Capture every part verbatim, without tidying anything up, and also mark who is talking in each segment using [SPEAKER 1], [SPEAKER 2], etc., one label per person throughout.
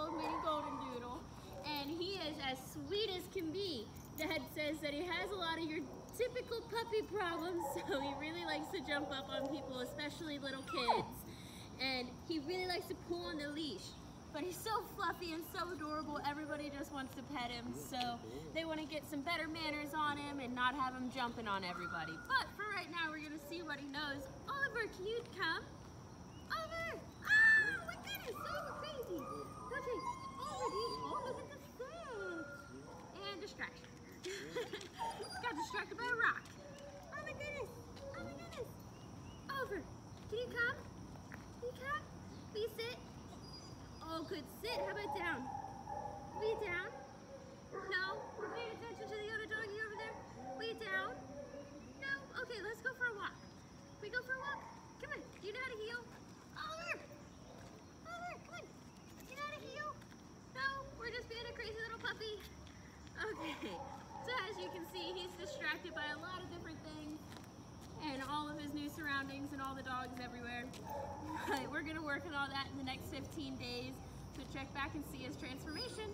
[SPEAKER 1] old mini golden doodle, and he is as sweet as can be. Dad says that he has a lot of your typical puppy problems, so he really likes to jump up on people, especially little kids, and he really likes to pull on the leash. But he's so fluffy and so adorable, everybody just wants to pet him, so they want to get some better manners on him and not have him jumping on everybody. But for right now, we're going to see what he knows. Oliver, can you come? Oliver! Oh my goodness, so crazy! Okay, Oliver, oh look at the sun! And distraction. Got distracted by a rock. Oh my goodness, oh my goodness. Oliver, can you come? Can you come? Will you sit? Oh, good. Sit. How about down? Will you down? No? We're paying attention to the other doggy over there. Will you down? No? Okay, let's go for a walk. We go for a walk? Come on. Do you know how to heel? Oliver! Oliver, come on. Do you know how to heel? No? We're just being a crazy little puppy. Okay. So as you can see, he's distracted by a lot of different things and all of his new surroundings and all the dogs everywhere. But we're gonna work on all that in the next fifteen days. So check back and see his transformation.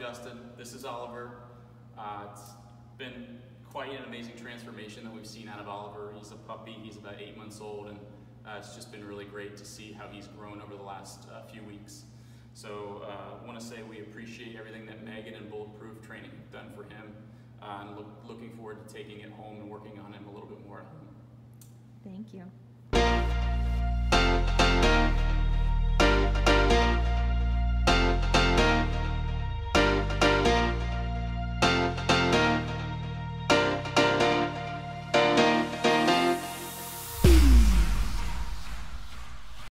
[SPEAKER 2] Justin. This is Oliver. Uh, it's been quite an amazing transformation that we've seen out of Oliver. He's a puppy, he's about eight months old, and uh, it's just been really great to see how he's grown over the last uh, few weeks. So I uh, want to say we appreciate everything that Megan and Bulletproof Training have done for him, uh, and look, looking forward to taking it home and working on him a little bit more at home.
[SPEAKER 3] Thank you.